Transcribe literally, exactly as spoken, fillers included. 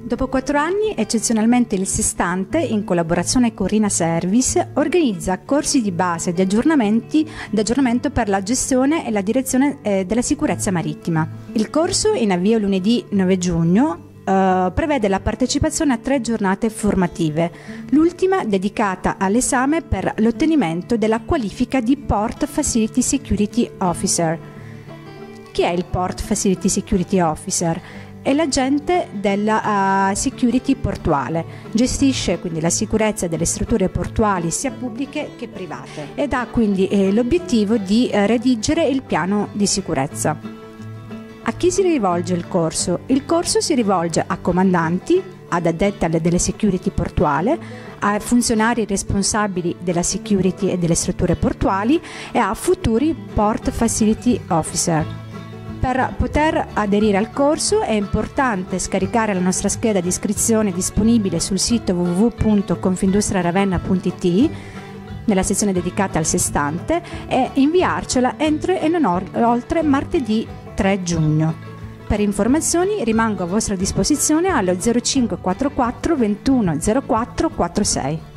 Dopo quattro anni, eccezionalmente il Sestante, in collaborazione con Rina Service, organizza corsi di base di aggiornamenti, di aggiornamento per la gestione e la direzione eh, della sicurezza marittima. Il corso, in avvio lunedì nove giugno, Uh, prevede la partecipazione a tre giornate formative, l'ultima dedicata all'esame per l'ottenimento della qualifica di Port Facility Security Officer. Chi è il Port Facility Security Officer? È l'agente della uh, security portuale, gestisce quindi la sicurezza delle strutture portuali sia pubbliche che private ed ha quindi eh, l'obiettivo di eh, redigere il piano di sicurezza. A chi si rivolge il corso? Il corso si rivolge a comandanti, ad addetti alle delle security portuale, a funzionari responsabili della security e delle strutture portuali e a futuri Port Facility Officer. Per poter aderire al corso è importante scaricare la nostra scheda di iscrizione disponibile sul sito w w w punto confindustriaravenna punto i t nella sezione dedicata al Sestante e inviarcela entro e non oltre martedì tre giugno. Per informazioni rimango a vostra disposizione allo zero cinque quattro quattro ventuno zero quattro quarantasei.